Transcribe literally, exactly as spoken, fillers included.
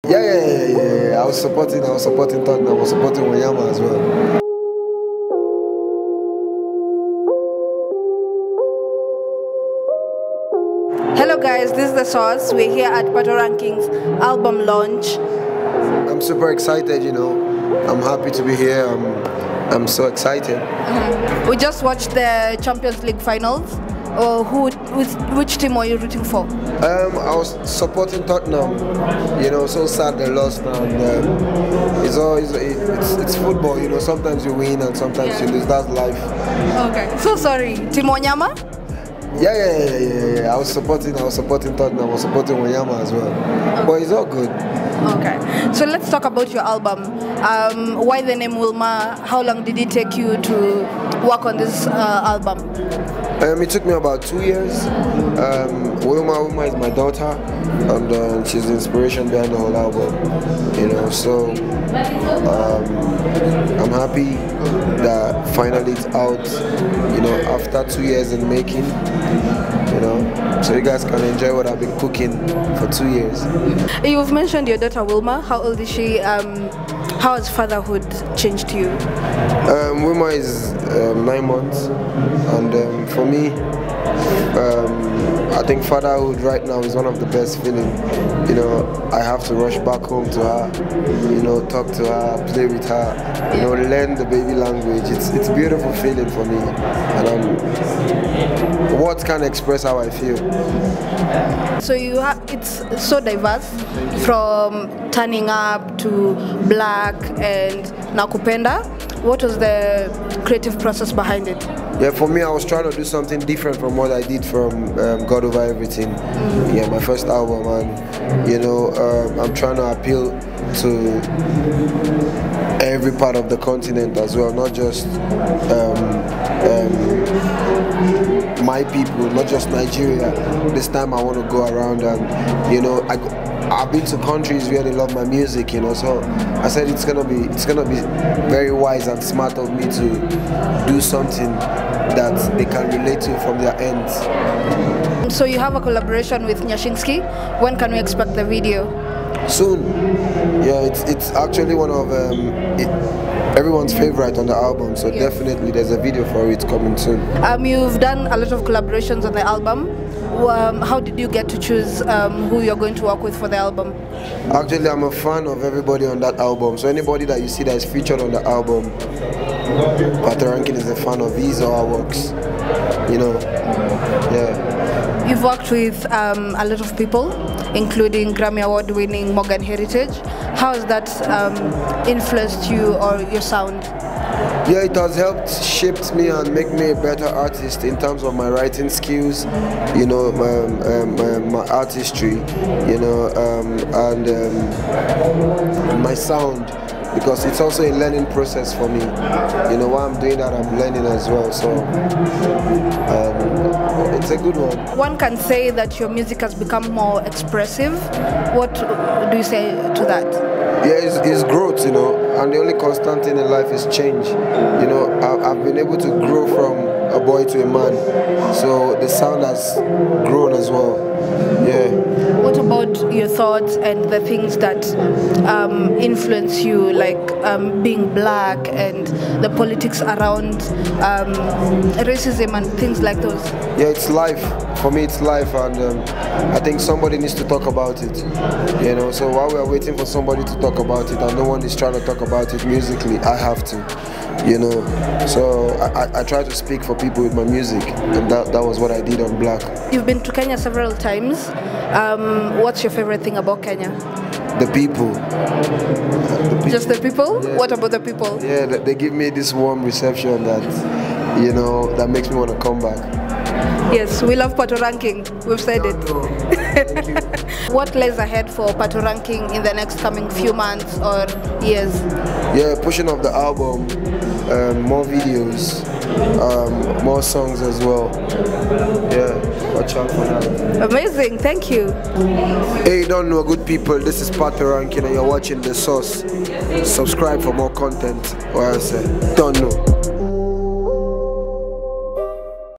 Yeah, yeah, yeah, yeah, yeah. I was supporting, I was supporting Tottenham, I was supporting Wanyama as well. Hello guys, this is The Source. We're here at Patoranking's album launch. I'm super excited, you know. I'm happy to be here. I'm, I'm so excited. Mm-hmm. We just watched the Champions League finals. Uh, who, which, which team were you rooting for? Um, I was supporting Tottenham. You know, so sad they lost, and um, it's always it's, it's football. You know, sometimes you win and sometimes yeah. you lose. That's life. Okay. So sorry, Team Wanyama? Yeah, yeah, yeah, yeah, yeah. I was supporting. I was supporting Tottenham. I was supporting Wanyama as well. Okay. But it's all good. Okay. So let's talk about your album. Um, why the name Wilmer? How long did it take you to work on this uh, album? Um, it took me about two years. Um, Wilmer, Wilmer is my daughter, and uh, she's the inspiration behind the whole album. You know, so um, I'm happy that finally it's out. You know, after two years in making. You know, so you guys can enjoy what I've been cooking for two years. You've mentioned your daughter Wilmer. How old is she? Um, how has fatherhood changed you? Um, Wilmer is um, nine months, and um, for me, um, I think fatherhood right now is one of the best feelings. You know, I have to rush back home to her, you know, talk to her, play with her, you know, learn the baby language. It's it's a beautiful feeling for me, and um, words can't express how I feel. So you have, it's so diverse, from turning up to black and nakupenda. What was the creative process behind it? Yeah, for me, I was trying to do something different from what I did from um, God Over Everything. Mm-hmm. Yeah, my first album, and you know, um, I'm trying to appeal to every part of the continent as well, not just um, um, my people, not just Nigeria. This time I want to go around, and you know, I go, I've been to countries where they love my music, you know, so I said it's gonna be it's gonna be very wise and smart of me to do something that they can relate to from their ends. So you have a collaboration with Nyashinski. When can we expect the video? Soon. Yeah, it's it's actually one of um, it, everyone's favorite on the album, so yes. Definitely there's a video for it coming soon. Um, you've done a lot of collaborations on the album. Um, how did you get to choose um, who you're going to work with for the album? Actually, I'm a fan of everybody on that album, so anybody that you see that is featured on the album, Patoranking is a fan of his or our works, you know. Yeah. You've worked with um, a lot of people, including Grammy Award winning Morgan Heritage. How has that um, influenced you or your sound? Yeah, it has helped shaped me and make me a better artist in terms of my writing skills, you know, my, um, my, my artistry, you know, um, and um, my sound, because it's also a learning process for me. You know, while I'm doing that, I'm learning as well, so um, it's a good one. One can say that your music has become more expressive. What do you say to that? Yeah, it's, it's growth, you know, and the only constant thing in life is change. You know, I, I've been able to grow from a boy to a man, so the sound has grown as well. Yeah. What about your thoughts and the things that um, influence you, like um, being black and the politics around um, racism and things like those? Yeah, it's life. For me, it's life, and um, I think somebody needs to talk about it. You know, so while we're waiting for somebody to talk about it, and no one is trying to talk about it musically, I have to. You know, so I, I try to speak for people with my music, and that, that was what I did on Black. You've been to Kenya several times. Um, what's your favorite thing about Kenya? The people. the people. Just the people? Yeah. What about the people? Yeah, they give me this warm reception that, you know, that makes me want to come back. Yes, we love Patoranking. We've said it. Thank you. What lies ahead for Patoranking in the next coming few months or years? Yeah, pushing off the album, um, more videos, um, more songs as well. Yeah, watch out for that. Amazing, thank you. Hey, you don't know, good people, this is Patoranking and you're watching The Source. Subscribe for more content, or I say, don't know.